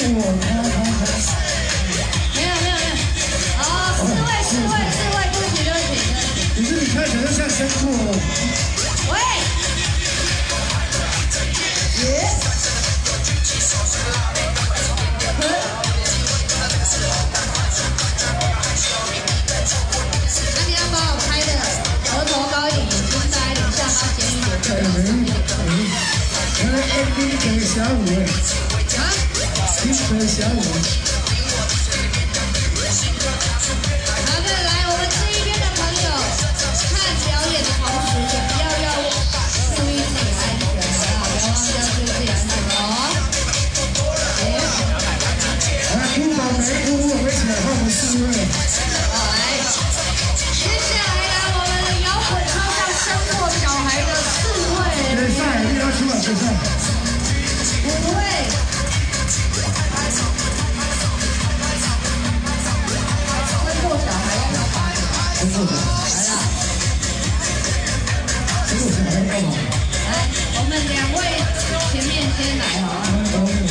没有，好，四位，对不起。 可是你看起来像生过。 喂。那你要把我拍的额头高一点，眼睛大一点，下巴尖一点， 给小五。 啊？ 给小五。 好的，来，我们这一边的朋友看表演的同时，也不要注意自己的安全，好不好？不要忘记要注意自己的安全哦。 来，哭吧，没哭，我们起来换我们4位。 好，来，接下来我们的摇滚超像生过小孩的4位。 决赛，你要出来决赛。 5位。生过小孩要干嘛？ 生过小孩。 来了。 生过小孩要干嘛？ 来，我们2位前面先来好吗？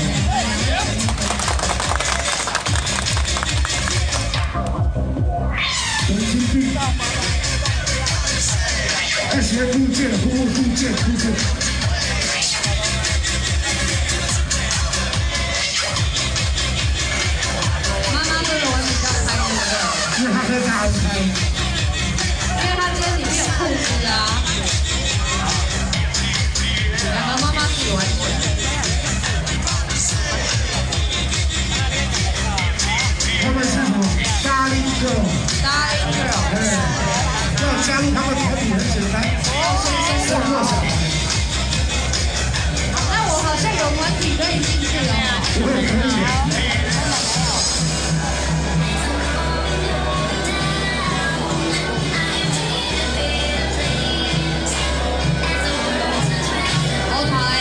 故剑， 妈妈这个我比较开心的， 因为他喝大餐， 因为他今天里面有裤子啊。2个妈妈自己玩起来。 他们是什么？Darling Girl。要加入他们团体很简单，生过小孩。 那我好像有团体可以进去了哦。 我也可以。 好台。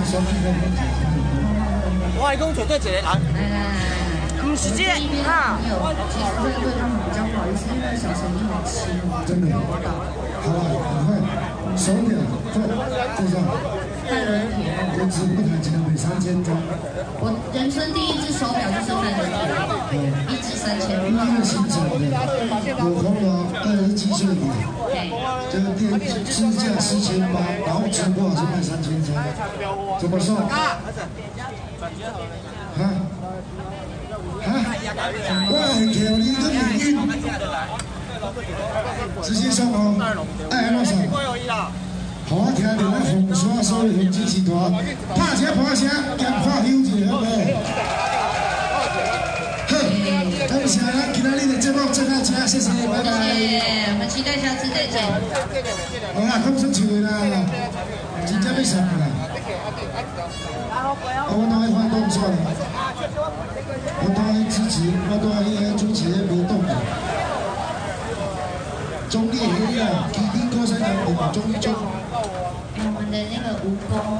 我係講絕對一個啊，唔是這啊。 其实会对他们比较不好意思，因为小神你很轻， 真的。好了，赶快手表坐上。 汉人铁， 我只不谈钱每3000张。 我人生第一只手表就是汉人铁，一只3000。 音乐形成的，我红了20几岁的，这个店支架4800，然后直播是卖3000张，怎么算？啊？我会跳你的命运，直接上哦，爱多少？好我听到咱红山所有红支持团，拍车拍车，兼拍休一下好不好？好，感谢咱今仔日的节目做到这，谢谢，拜拜。 我们期待下次再见。 好啦，讲出笑的啦，真正要上啦。我当然发动算了，我当然支持，我当然主持活动的。中立黑啊，基地高山人民中中。 我们的那个蜈蚣，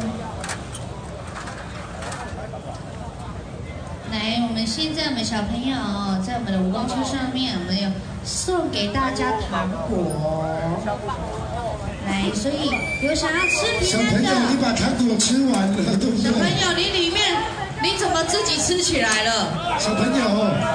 来，我们现在我们小朋友在我们的蜈蚣车上面，我们有送给大家糖果。来，所以有想要吃平安的， 小朋友，你把糖果吃完了，对不对？ 小朋友，你里面你怎么自己吃起来了？ 小朋友，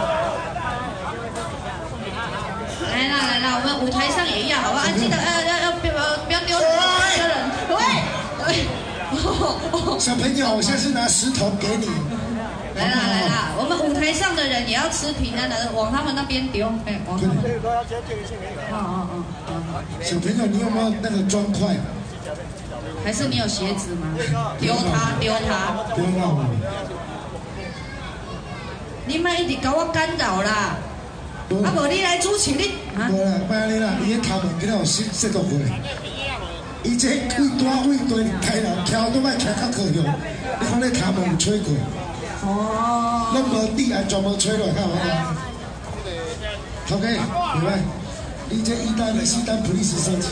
来啦来啦，我们舞台上也要，好不好？记得不要丢人。喂， 小朋友，我下次拿石头给你。 来啦来啦，我们舞台上的人也要吃平安的，往他们那边丢，哎，往他们。 小朋友，你有没有那个砖块？ 还是你有鞋子吗？丢他，丢他。 不要闹我。 你莫一直搞我干扰啦。啊，无你来主持你。 无啦，别安尼啦，伊迄头毛今仔有识到过。伊这为大为大开人敲都莫敲较高用，你看那头毛有吹过。哦。拢无底啊，全部吹落，看有无？OK， 明白。你这一单的西单普利斯设计。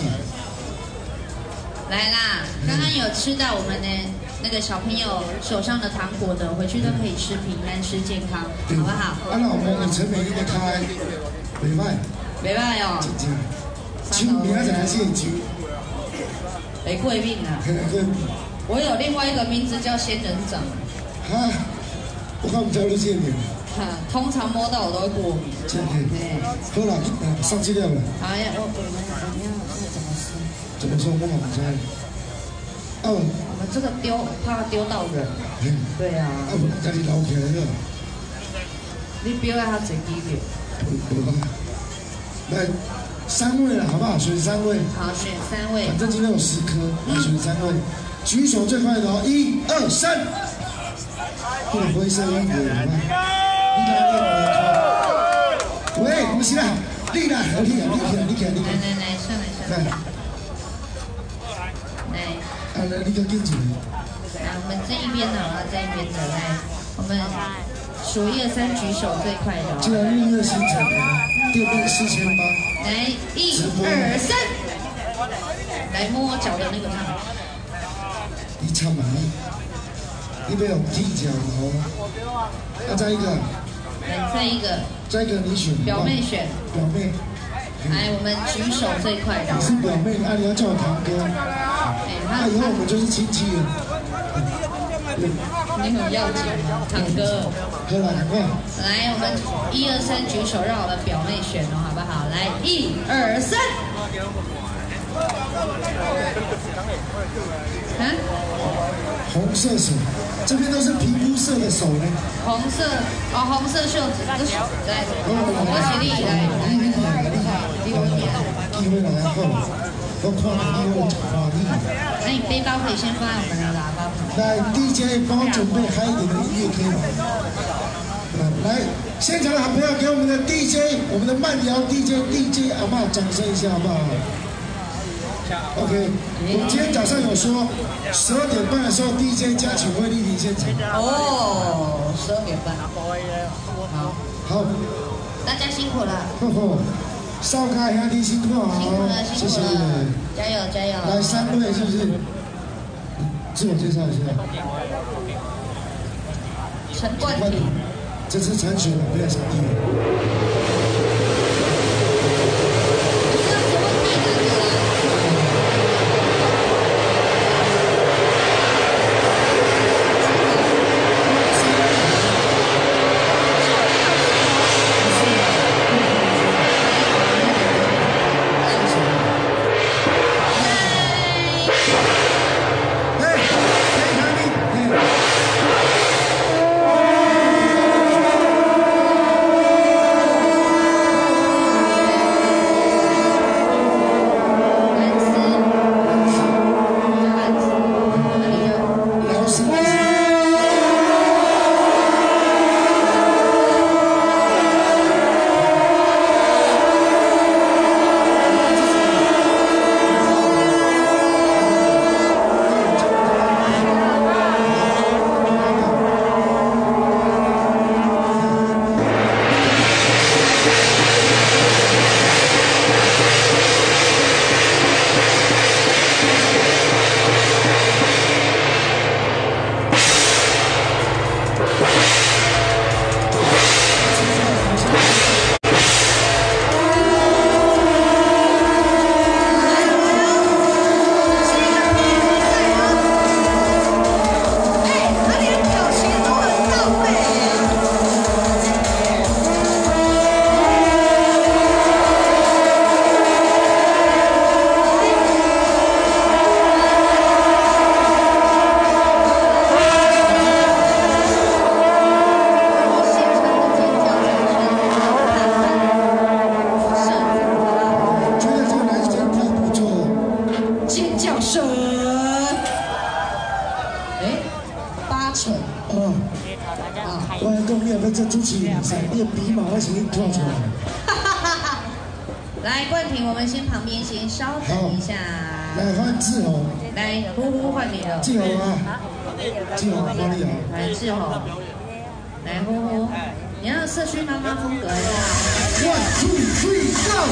来啦，刚刚有吃到我们的那个小朋友手上的糖果的，回去都可以吃平安吃健康，好不好？ 啊，那我们陈美丽的开，袂歹。 袂歹哦。 真正，明仔载还是会揪。 会过敏啊。我有另外一个名字叫仙人掌。 哈，我看不知道你这名。 通常摸到我都会过敏。 真的。好了，上资料了。 好呀，我们要怎么吃？ 怎么说？我老知。哦。 我们这个怕丢到人。对啊。 啊，不，家己捞起来了。 你不要让他随机点。 来，3位了，好不好？选3位。 好，选3位。 反正今天有10颗，来选3位。举手最快的哦，1、2、3。这个灰色衣服，你看。喂，不是啦，你啦，你来，上来。来。 啊，来，你个进去。 来，我们这一边的啊，这一边的来，我们数1、2、3，举手最快的。 既然日月星辰，店面4800。 来，1、2、3。来摸我脚的那个烫。 你唱满意。你不要踢脚哦。啊，再一个。 来，再一个你选。 表妹选。 表妹。 来，我们举手最快的。 你是表妹，啊，你要叫我堂哥。那以后我们就是亲戚了。 你很要紧吗，堂哥？ 喝了，赶快。 来，我们1、2、3举手，让我们表妹选哦，好不好？来，1、2、3。啊？ 红色手，这边都是皮肤色的手呢。 红色袖子，来，我起立来，离我远。 机会来后，我看你机会就看你。 那你背包可以先放在我们的喇叭旁。 来 ，DJ 帮我准备嗨一点的音乐可以吗？来，现场的好朋友给我们的 DJ， 我们的慢摇 DJ 阿嬷掌声一下好不好？ OK， 我们今天早上有说12点半的时候 DJ 嘉群会莅临现场。 哦，12点半。 好， 大家辛苦了。 少咖兄弟辛苦啊！ 辛苦了， 谢谢。 加油！ 来3位是不是？ 自我介绍一下。 陈冠廷， 这次参选了，不要想议员。 来，冠廷，我们先旁边先稍等一下。 来换志宏， 来，呼呼换你了。 志宏啊，志宏哪里啊？ 来，志宏，来呼呼，你要社区妈妈风格的。 One, two, three, go！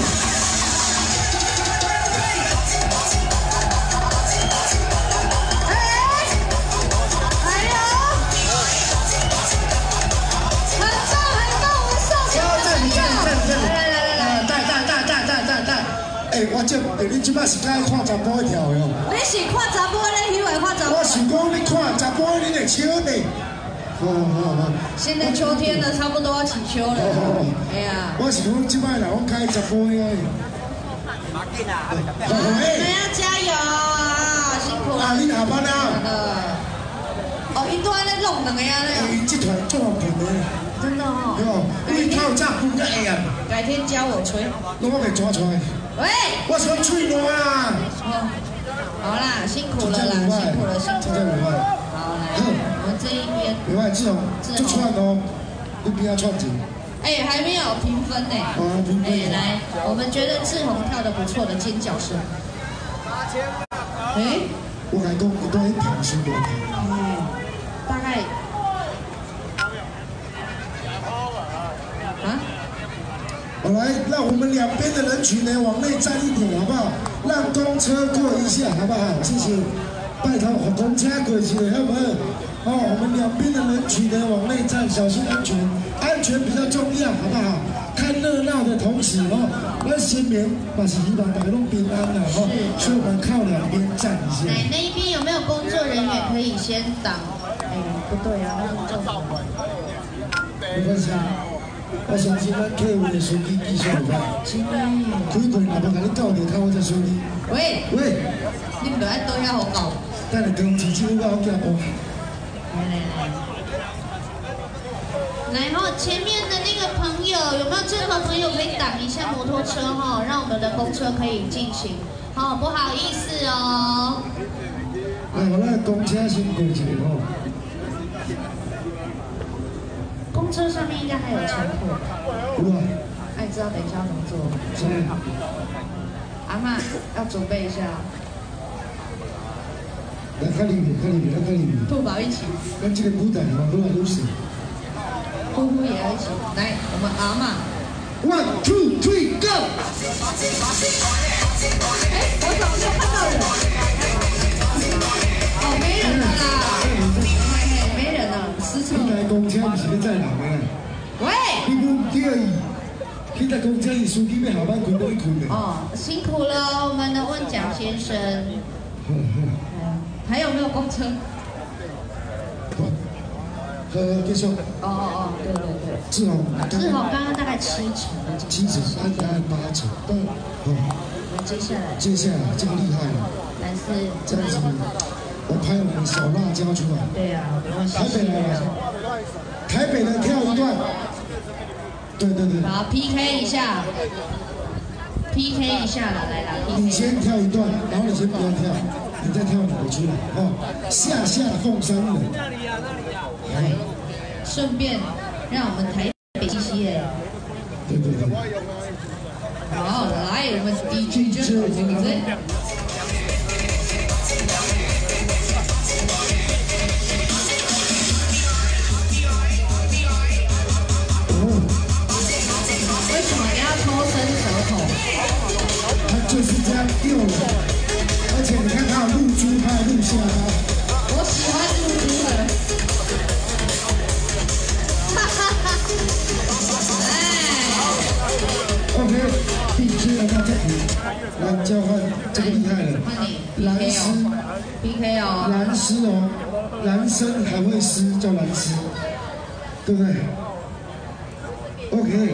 我这你即摆是该看查甫跳的哦。 你是看查甫咧，以为看查甫？ 我是讲你看查甫，你会笑的。好。 现在秋天了，差不多要起秋了。哎呀。 我是讲即摆啦，我开查甫的。 你们要加油啊！辛苦了。 啊，你下班啊？ 哦，因都安尼弄两个啊咧。 这团做平的。 真的哦。 对，你透早分个会啊。 改天教我吹。 我袂抓出来。 喂， 我想吹我啊！ 好啦，辛苦了啦，辛苦了。好，来，我们这一边。 另外，志宏，就串哦，你不要串紧。 哎，还没有评分呢。 评分。 来，我们觉得志宏跳得不错的尖叫声。哎， 我讲你都很平心的。 大概。啊？ 好，来，让我们两边的人群呢往内站一点，好不好？让公车过一下，好不好？谢谢，拜托，公车过去，好不好？我们两边的人群呢往内站，小心安全，安全比较重要，好不好？看热闹的同时那新年把希望大家都平安了所以我们靠两边站一下。 那一边有没有工作人员可以先挡？不对啊，那是政府。 没关系。我相信咱客户的司机技术会歹。 是的。 开过若无甲你教练靠我才司机。 喂。你唔着爱倒遐好搞。 等下公司政府我行步。 来前面的那个朋友，有没有这个朋友可以挡一下摩托车让我们的公车可以进行。不好意思哦。 来，我那公车先过一下公车上面应该还有乘客。 有啊。 你知道等一下要怎么做？ 什么？ 阿嬷要准备一下。 来，看里面。 兔宝一起。 跟这个舞台嘛，都来都是。 呼呼也要一起。来，我们阿嬷。 One, two, three, go！ 我怎么就看到人？没人。 你再人的。 喂。 你问第二伊，你在讲这伊司机要下班困都困的。 哦，辛苦了，我们的问蒋先生。还有没有公车？继续。对。志宏刚刚大概7成的 7成，按8成。 对。那接下来这个厉害了。 蓝斯。 这样子，我拍我们小辣椒出来。 对呀。 台北来了，台北的跳一段。对。 好 ，PK 一下了，来啦 ，PK。 你先跳一段，然后你先不要跳，你再跳你的出来哦。下凤山人。 来，顺便让我们台北西西耶。 对。 好，来，我们 DJ 真好听的。为什么你要抽伸舌头？ 他就是这样丢了，而且你看他有露珠，他有露下巴。 我喜欢露珠的。 OK， DJ 来到这里，来交换，这个厉害了。蓝丝 PK 哦， 蓝丝哦，男生还会湿叫蓝丝，对不对 ？OK。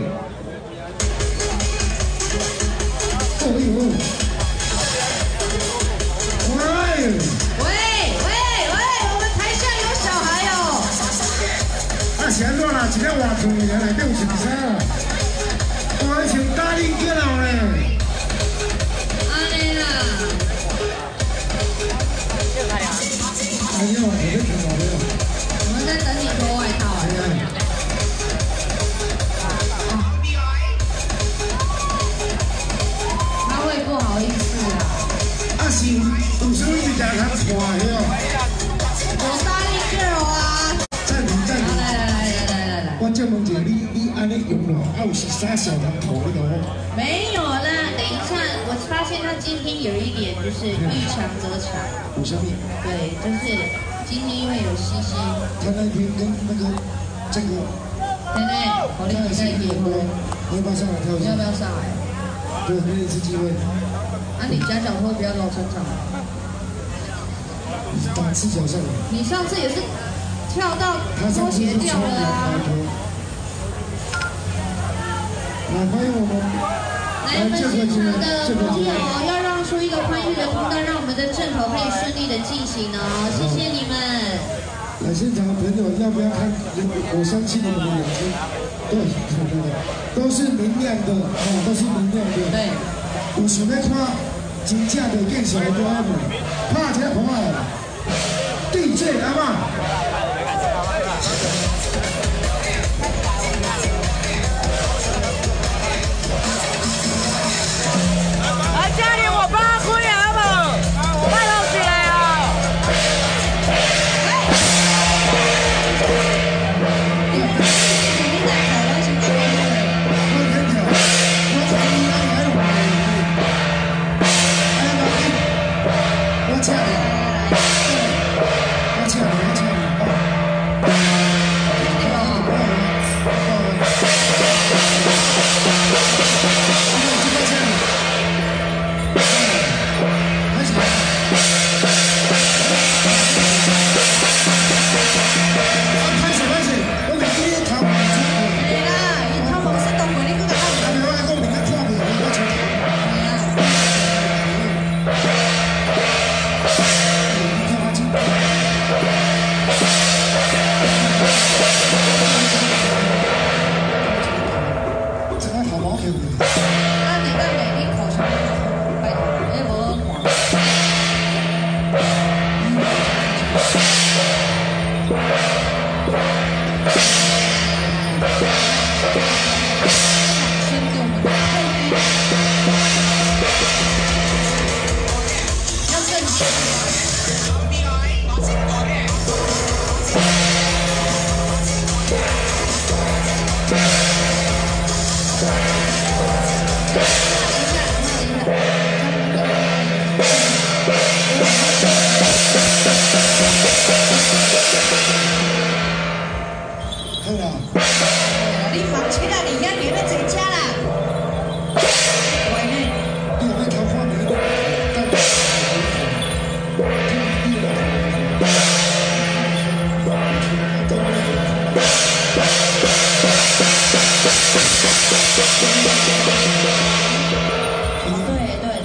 哦呦！ 喂，我们台下有小孩哦。 啊，是安怎啦？一个活动的人内底有一个啥啦？我穿大领结了嘞。 安尼啦。 哎呀，我在听到了。 我们在等你脱外套。他会不好意思啊。 啊是，有时候你家他穿的哦。 有大力 girl 啊。 暂停。 来。 我这问一下，你安尼用了，啊有是啥小人头那个？ 没有啦，等一下，我发现他今天有一点就是遇强则强。 有什么？ 对，就是今天因为有西西。 他那边跟那个这个。 对，我另外在结婚。 你要不要上来跳一下？ 你要不要上来？ 对，给你一次机会。 啊，你夹脚拖不要露身上。 打赤脚上来。 你上次也是跳到拖鞋掉了啊。 来，欢迎我们。 来，我们现场的朋友要让出一个宽裕的通道，让我们的阵头可以顺利的进行哦，谢谢你们。 来现场的朋友要不要看？我相信你们的眼睛，对，都是明亮的，都是明亮的。 对。 有想要看真正的见小的歌们，拍一个红啊 ！DJ 阿妈。 家里我帮他开啊，无，拜托起来哦。 我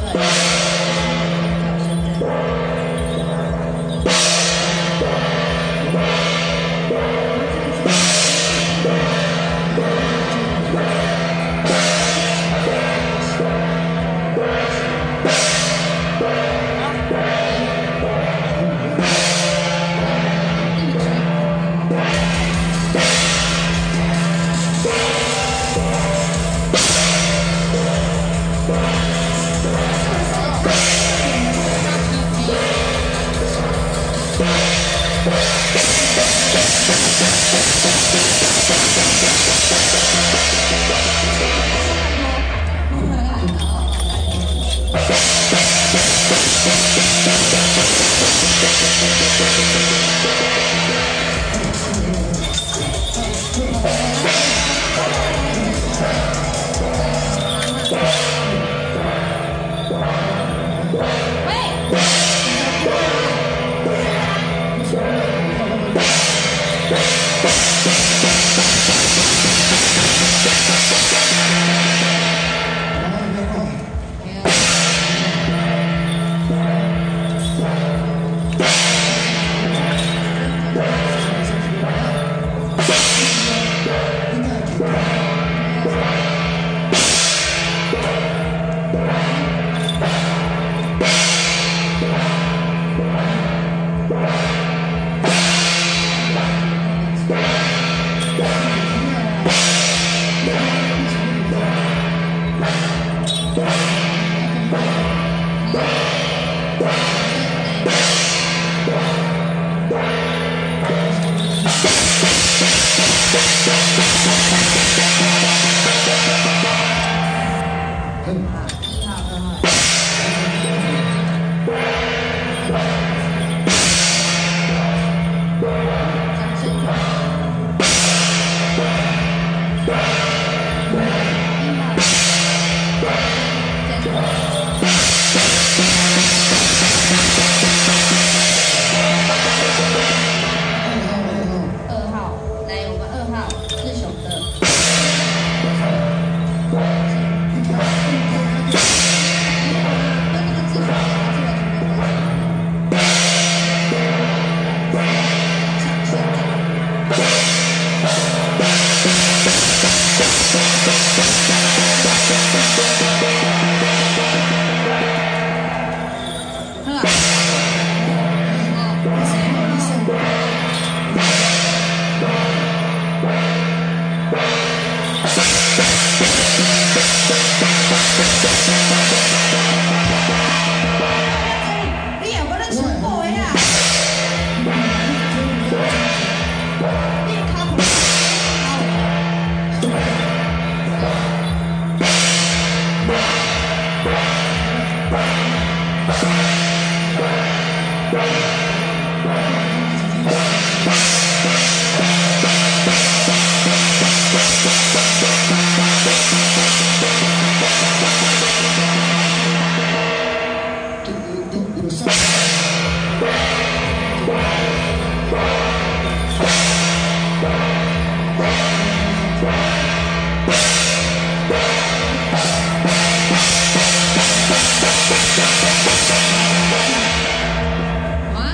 哇！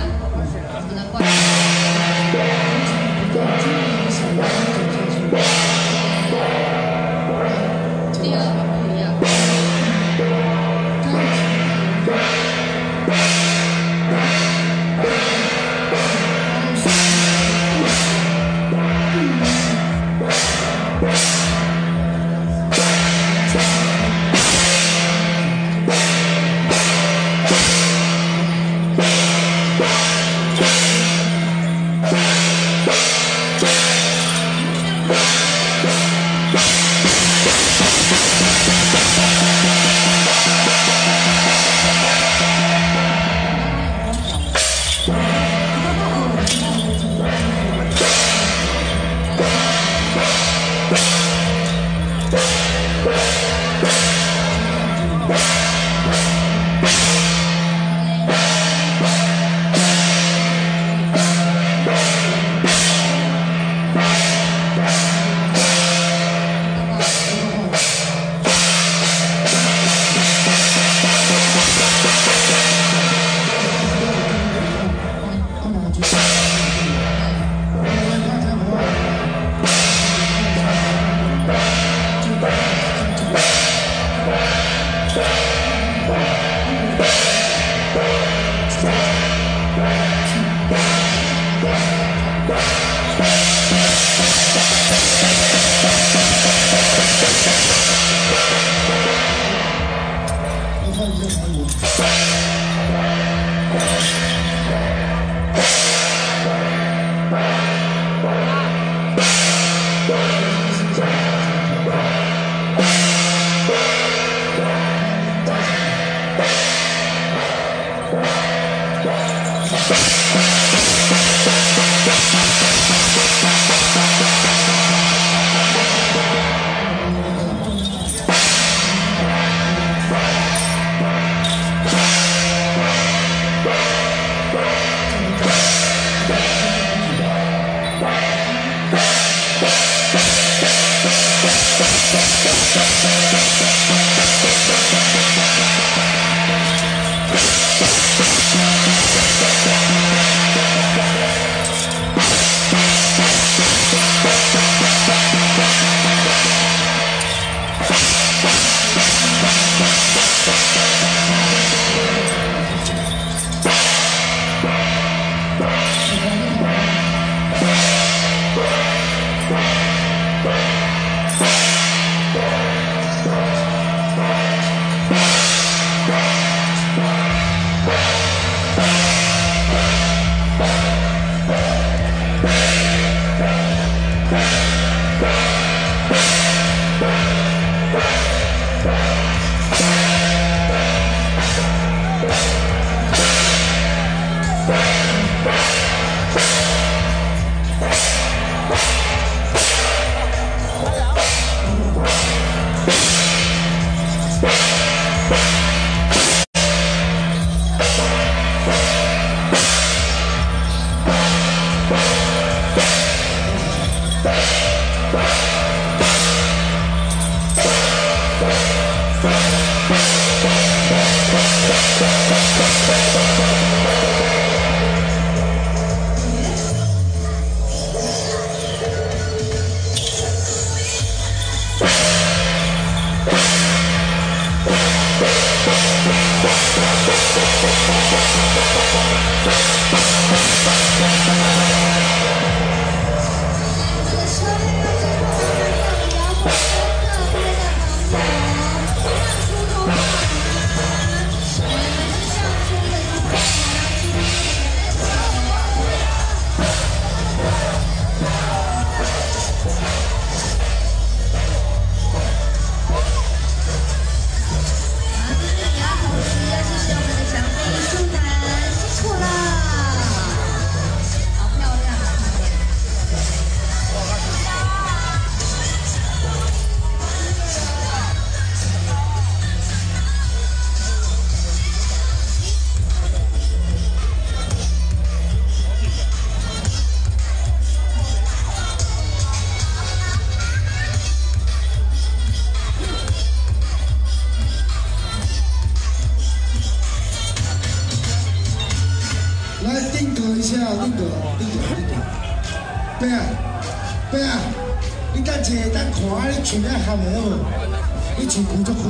伯啊，伯啊，你等者等看啊，你穿了合袂好？你穿古足开，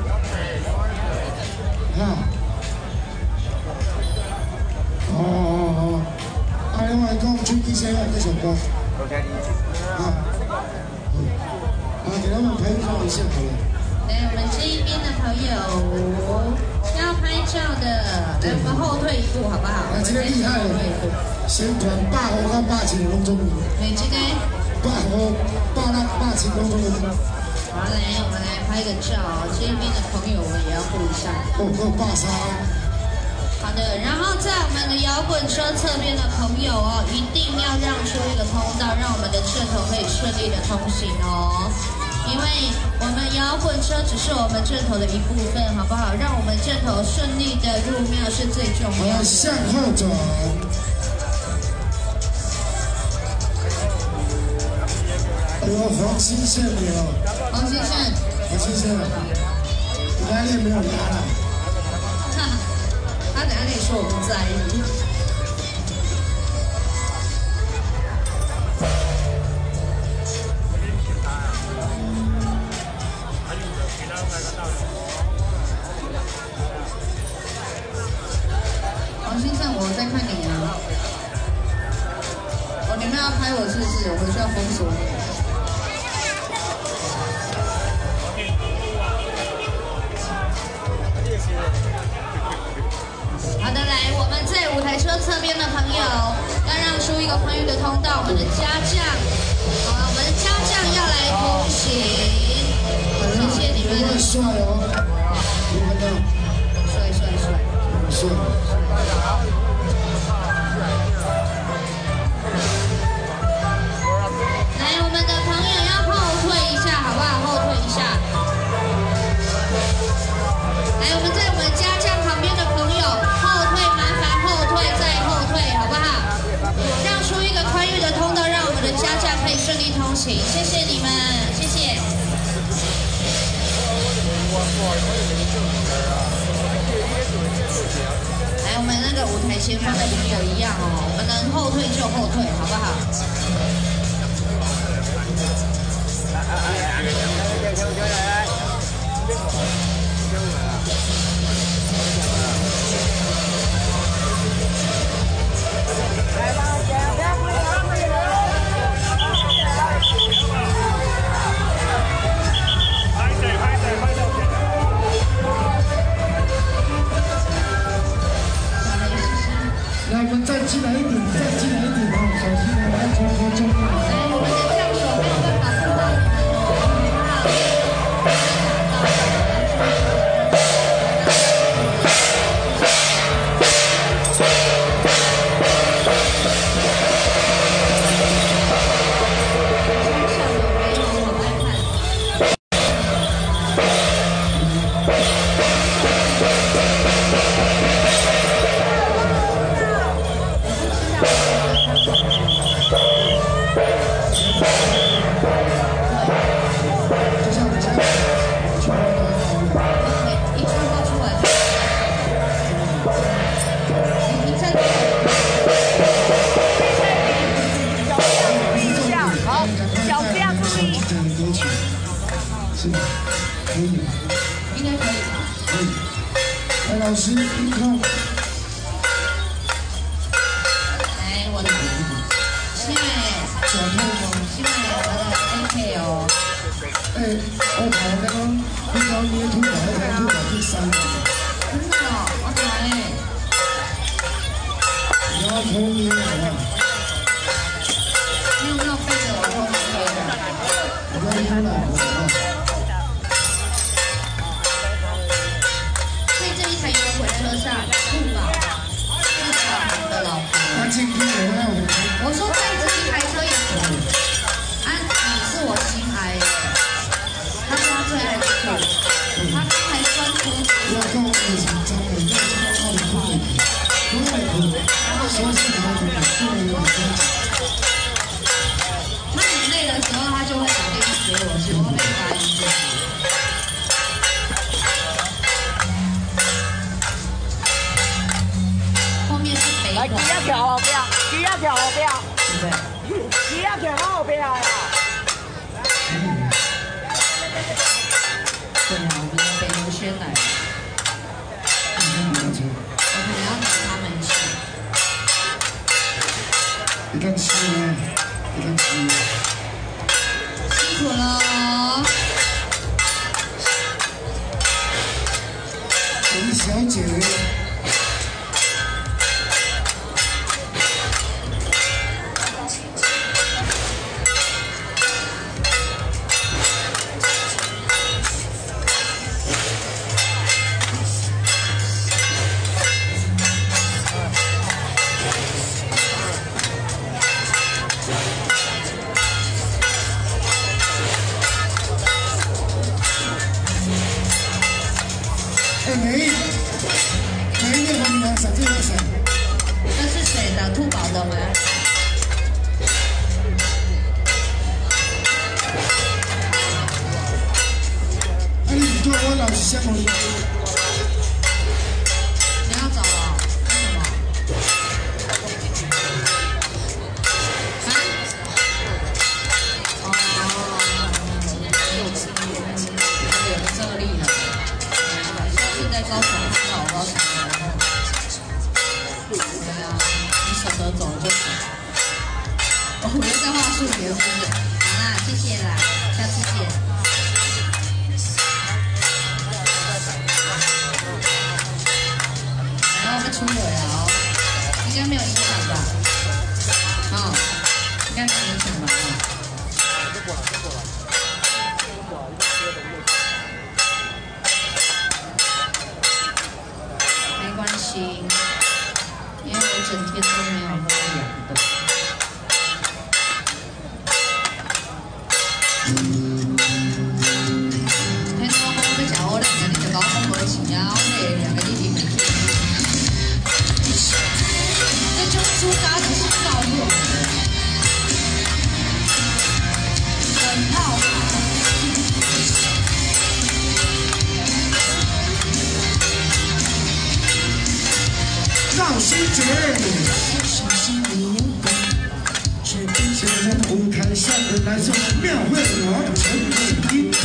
哈？哦，啊，另外讲吹机声啊，这首歌，啊，给他们拍照一下好了。 来，我们这一边的朋友要拍照的，来，我们后退一步好不好？ 啊，这个厉害了。 宣传百户到8000拢中意， 对，这个百户、8000拢中意。 好，来，我们来拍个照，这边的朋友们也要顾一下。 哦，够83。 好的，然后在我们的摇滚车侧边的朋友哦，一定要让出一个通道，让我们的阵头可以顺利的通行哦。因为我们摇滚车只是我们阵头的一部分，好不好？让我们阵头顺利的入庙是最重要的。 向后转。 有黄新线没有？ 黄新线， 黄新线，压力没有压了。 他等下跟你说我不在意。黄新线，我在看你啊。哦，你们要拍我是不是？我回去要封锁你。 谢谢。 边的朋友，要让出一个宽裕的通道。我们的家将，好了，我们的家将要来通行，谢谢你们。 帅哦，有看到？帅。 来，我们的朋友要后退一下，好不好？后退一下。来，我们在我们家将旁边的朋友后退，麻烦后退再后退，好不好？让出一个宽裕的通道，让我们的家将可以顺利通行。谢谢你们，谢谢。来，我们那个舞台前方的朋友一样哦，我们能后退就后退，好不好？ 来，我们再进来一点，哦，小心哦，安全合作。 来，我们的将手没有办法碰到你们哦， 可以， 应该可以吧？ 可以。来，老师，一看。 来，我的现在转头吗？ 现在我的 AK 哦。 我头那个，你讲捏土法，那个土法第三个。 真的哦，我来嘞。 然后头捏好不好？ 你有没有背着我偷捏的？ 我要捏了，好不好？ 这一台摇滚车上，兔宝是小红的老婆。 他今天我说在这一台车也可以。啊，你是我心爱的。他说他最爱的兔，他刚才酸出。 我告诉你，真的，你这个奥利不可以，不可以，说是好的，不能有分。 他很累的时候，他就会打电话给我，说会被发音自己。 来，鸡仔跳后边，鸡仔跳后边，鸡仔跳到后边来啦。 对啊，我们的北流轩来了。我可能要等他们去。 一旦吃了，一旦吃了。 辛苦了。 陈小姐。没有你来闪这个闪。 那是谁的？兔宝的吗？ 你对我老是想我。 你要走了？为什么？啊？有这力了。下次在高雄看到我高雄的。对啊，你舍得走就走。我又在话术别人。好啦，谢谢啦，下次见。出尾了，应该没有。 心，因为我整天都没有喝凉的。听说我要吃好凉的，你就搞我无钱啊！我这凉的你听没？这就出家就是教育，很好。 赵新杰，现在舞台上的来自庙会王陈美英。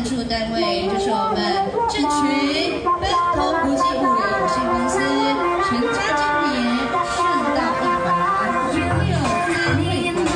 赞助单位就是我们正群奔通国际物流有限公司全家经理顺道一环拥有3位馆，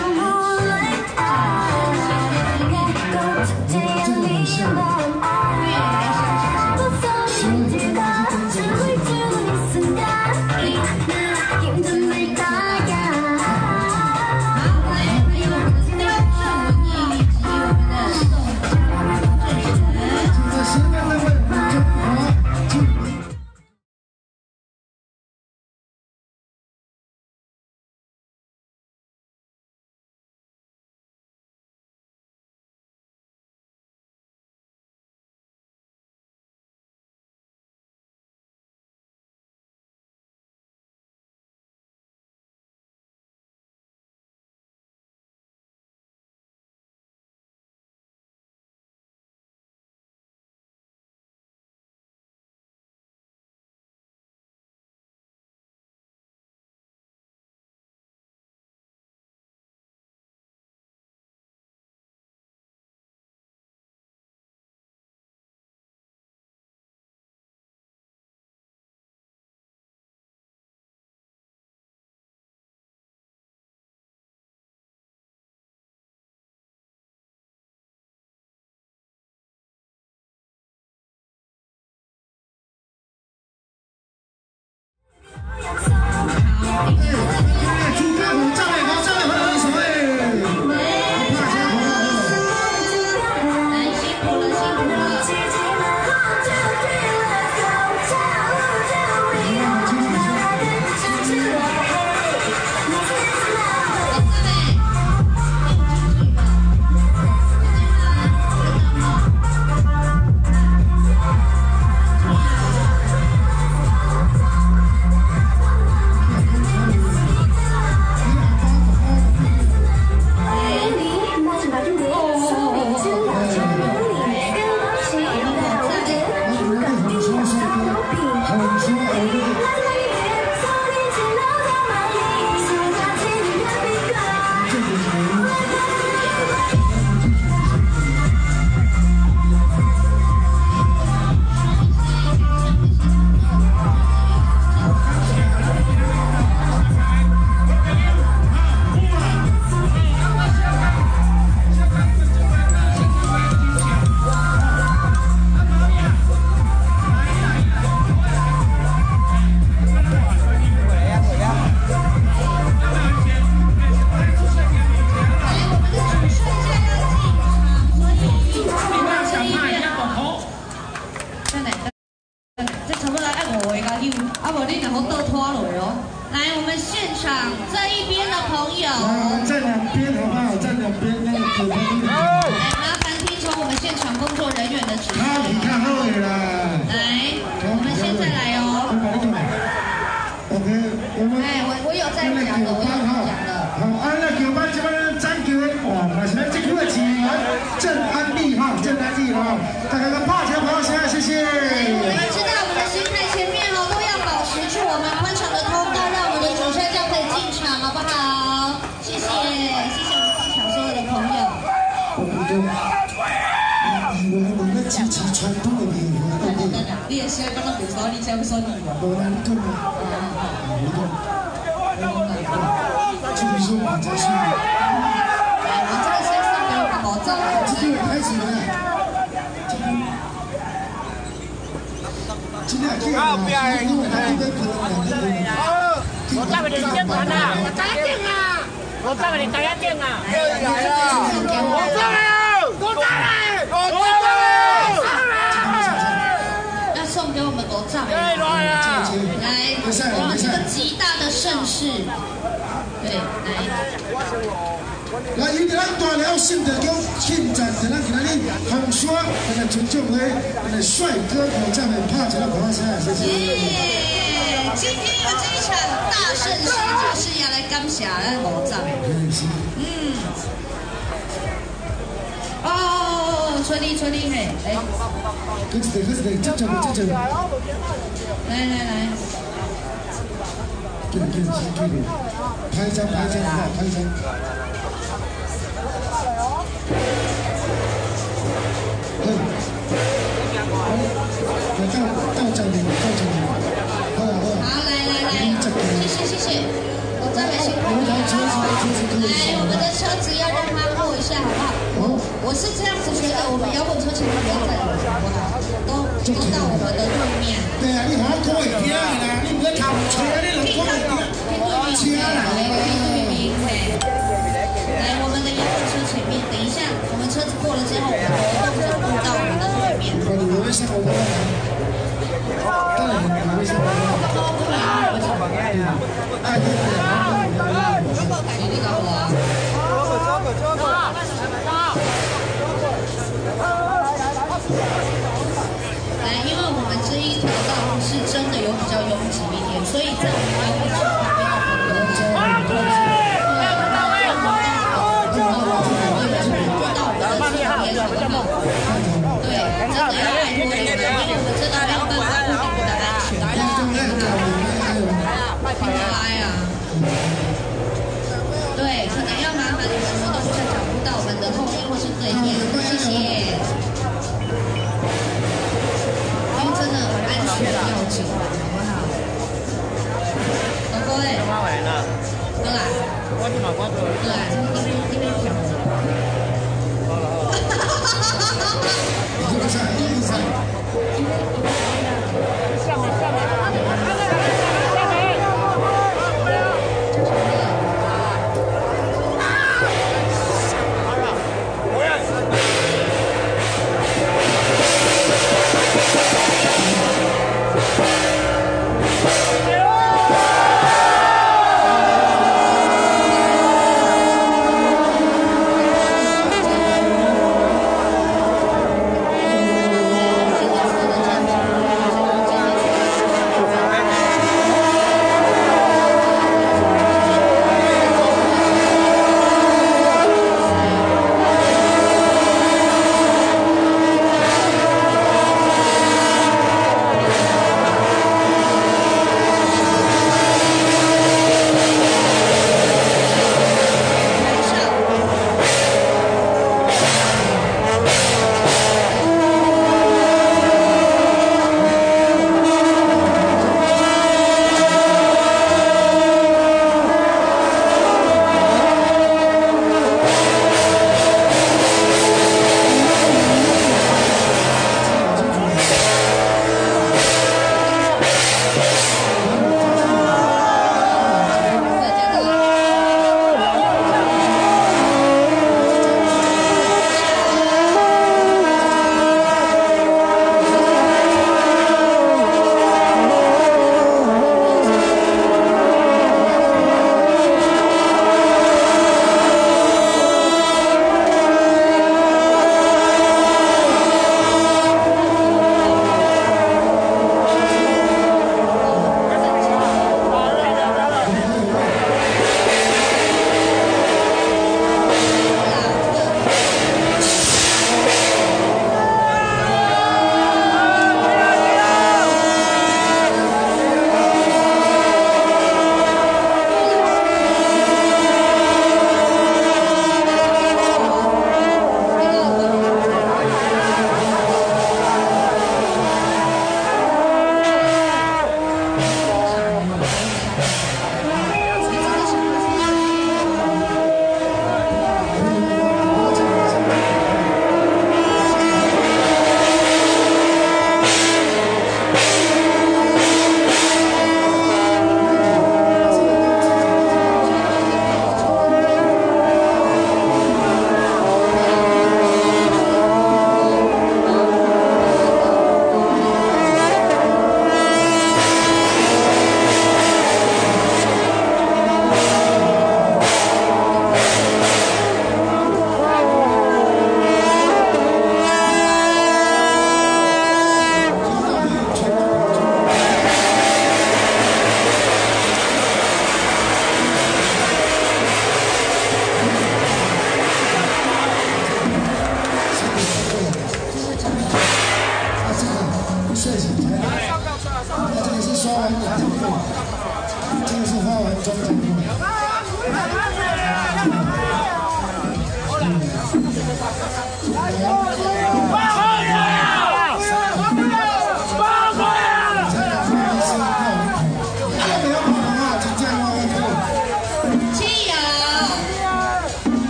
来，由咱大寮信德宫庆赞，在咱今仔日红山那个群众会那个帅哥挑战的拍一个鼓声，谢谢。 今天有这一场大盛事，就是要来感谢咱五站。哦，春丽嘿，哎。 搁一个，接着。 来。 拍张， 来，我们的车子要让它过一下，好不好？我是这样子觉得，我们摇滚车前面不要再有了，好不好？都到我们的对面。 对啊，你好像过会惊的啦，你唔要头车，你就过会惊。车啦， 来，我们的摇滚车前面，等一下，我们车子过了之后，我们活动就步到我们的对面。 我会上我们。当然，我会上我们。哎， 你搞我啊！来，因为我们这一条道路是真的有比较拥挤一点，所以在我们摇滚车旁边的朋友，对，到我们的车旁边，对，真的要拜托你们，因为我们真的没有办法顾你们的安全，拜拜啊！对，可能要麻烦你们什么都不要找不到我们的后面或是对面，谢谢。因为真的安全要紧，好不好？老公哎，过来，过来，这边讲。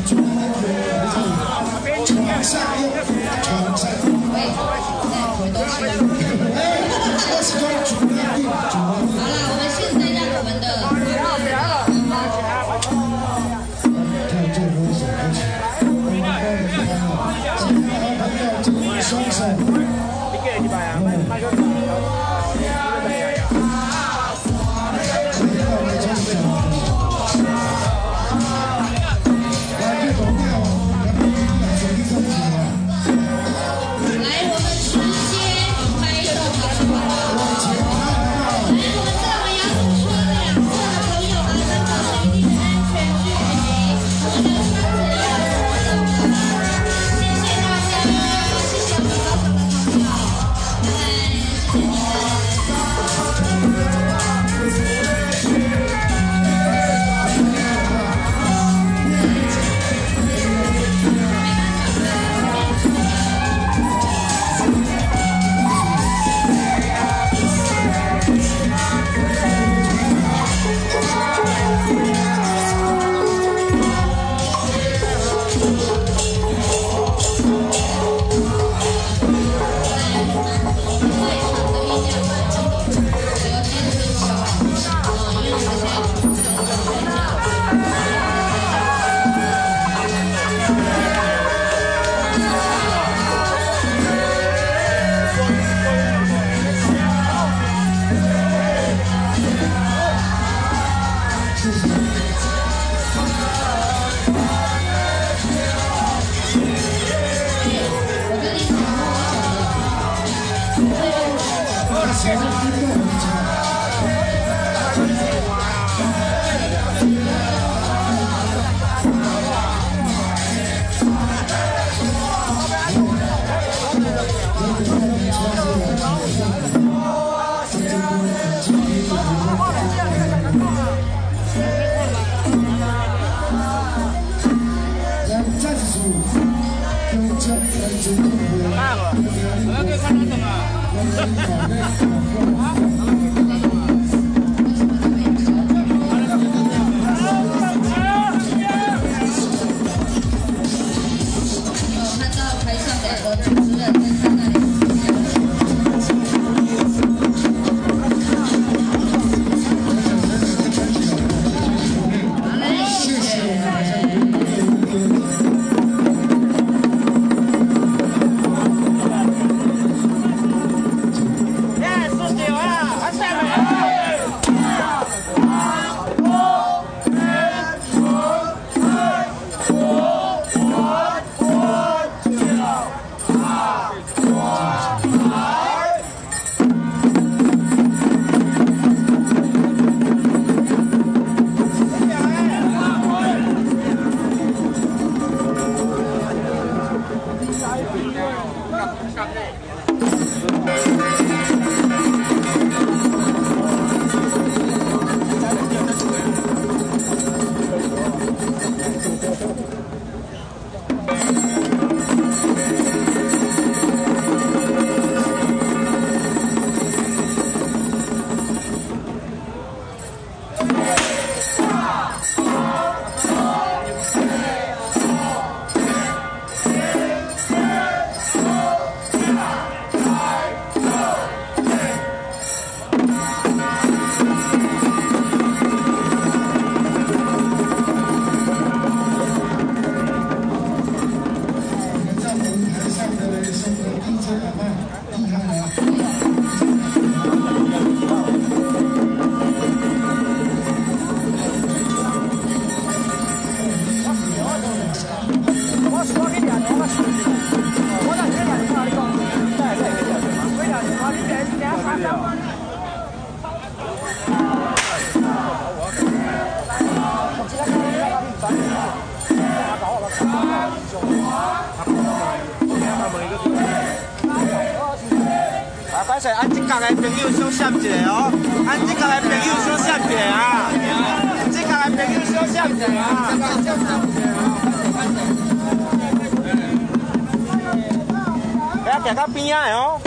床上用，床上。 喂，我都吃。 我是说主要地。 好了，我们现在让我们的。 看这多手不起，我们帮你看了，今天好朋友这个双手。 歹势，按即角的朋友小闪一下哦，按即角的朋友小闪一下啊，即角的朋友小闪一下啊。来，行到边仔的哦。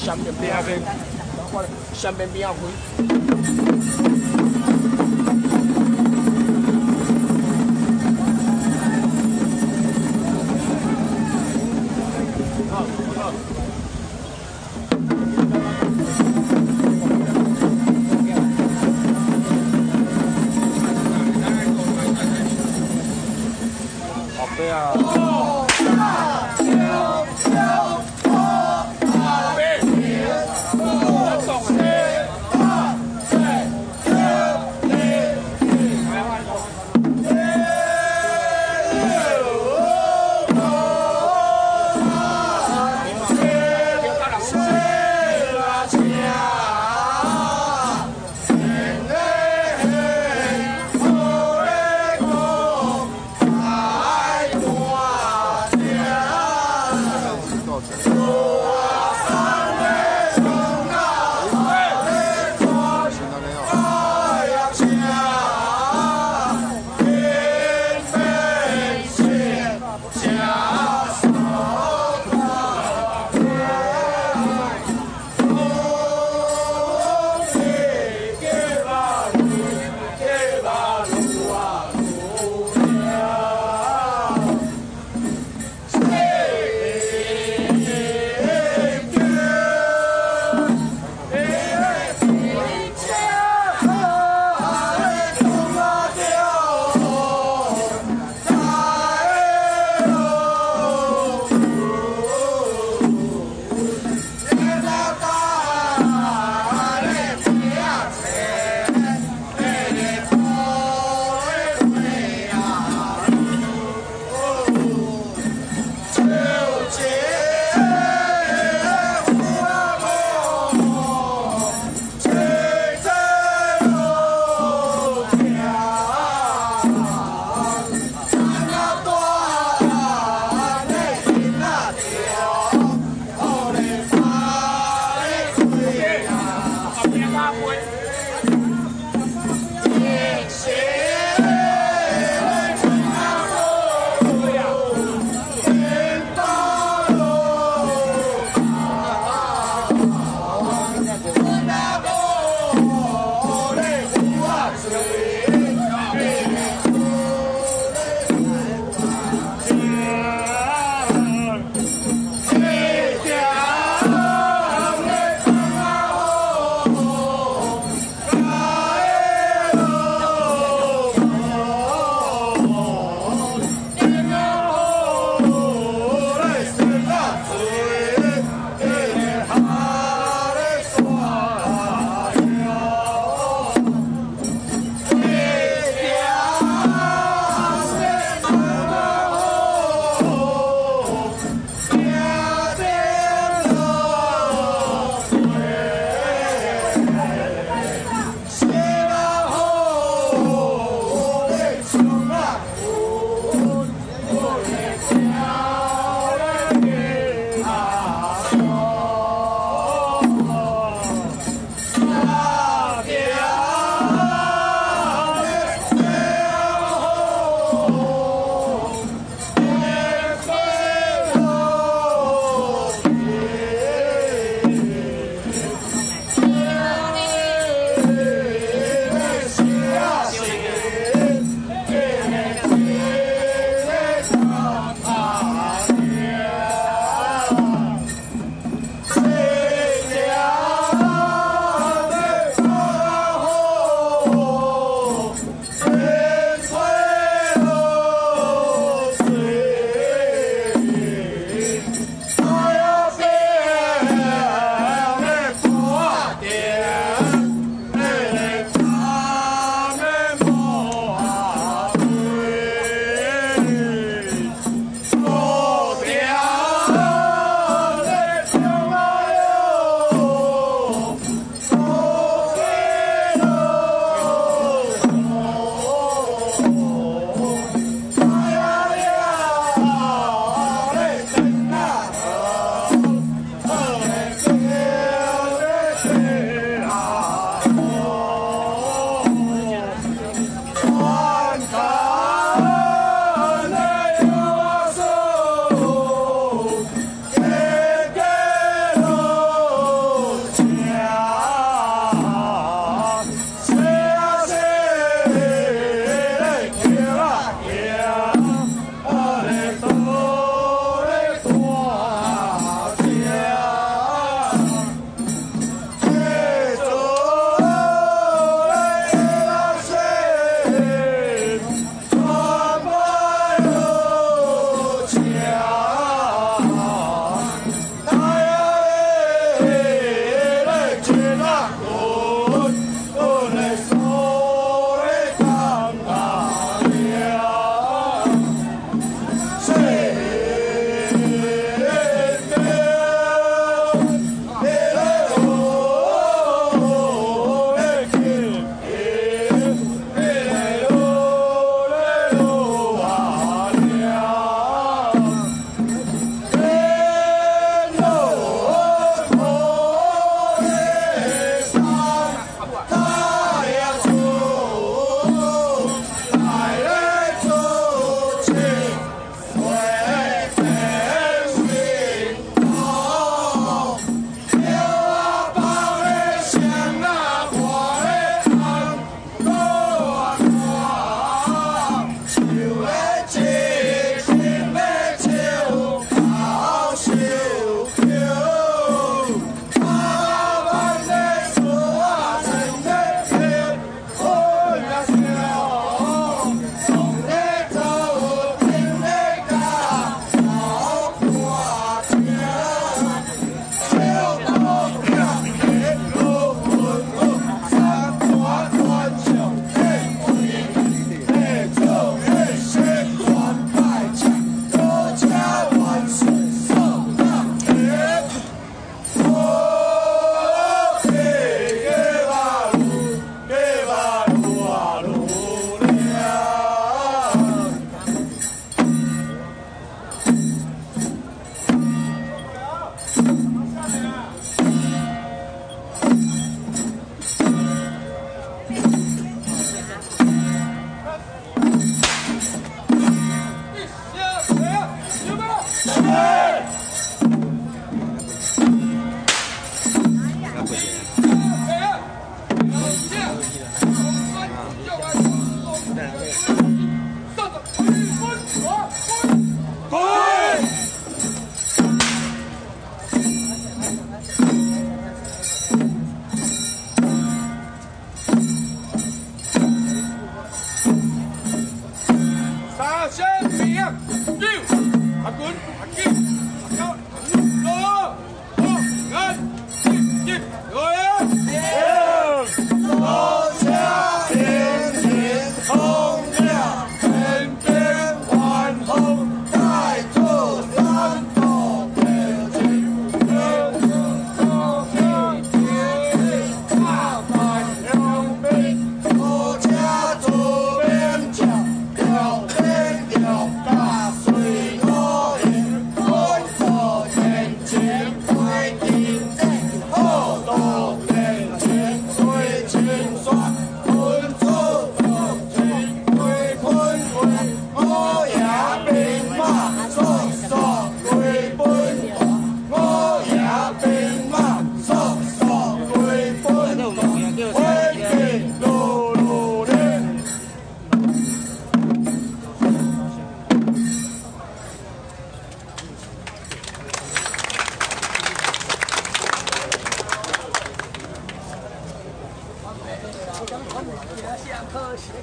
上边边啊边，上边边啊开。对啊。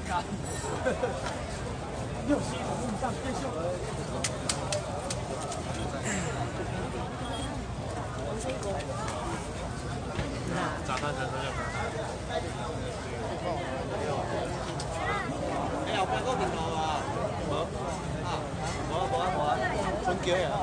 炸弹在这边。哎呀，我邊個電腦啊？冇，分幾啊？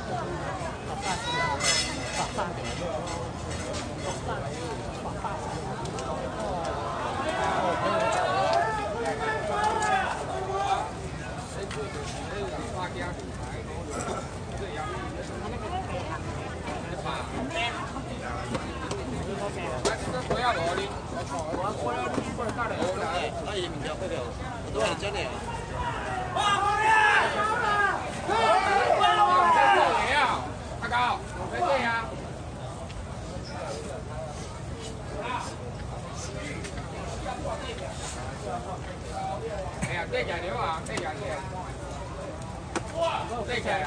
đây nhà nếu à đây nhà này đây nhà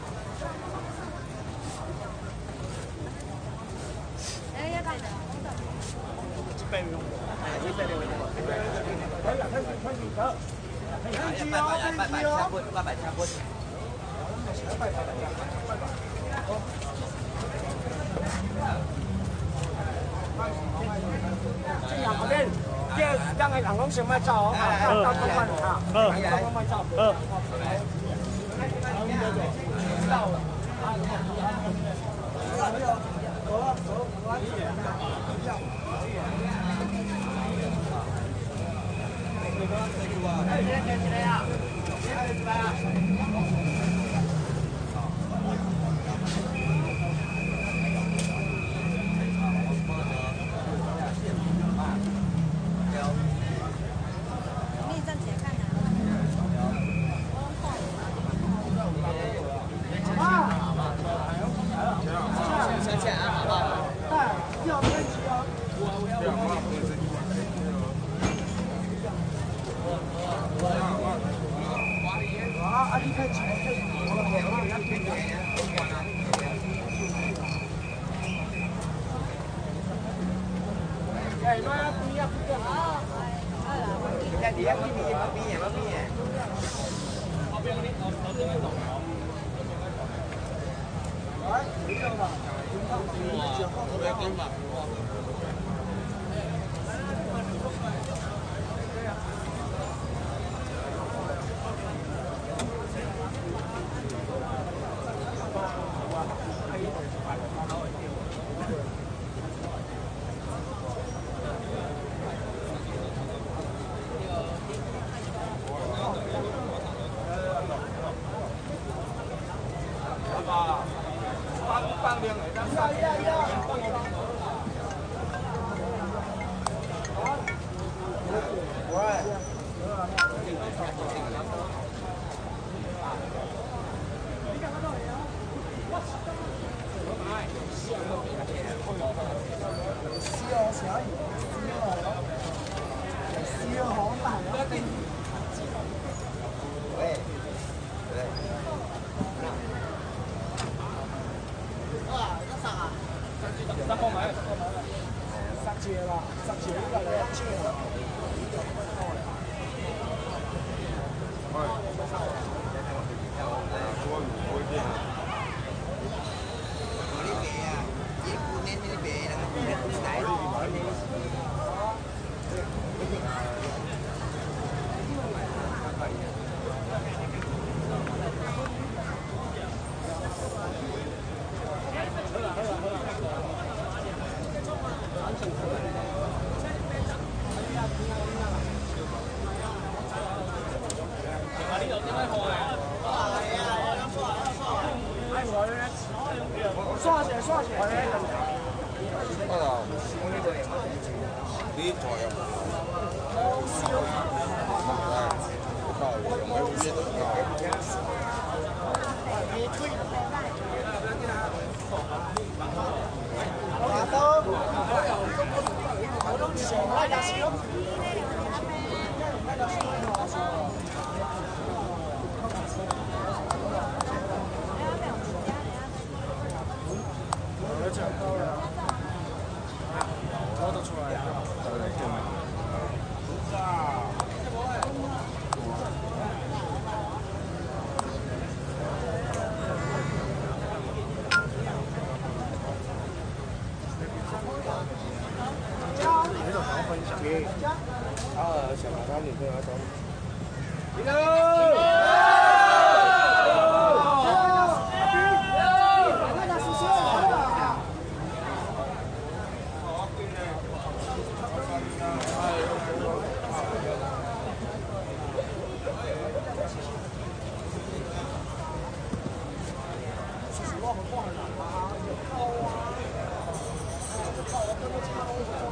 cái đang ngày thằng ông xem mai chào à tao không quan à tao không mai chào 想把他女朋友找你。 我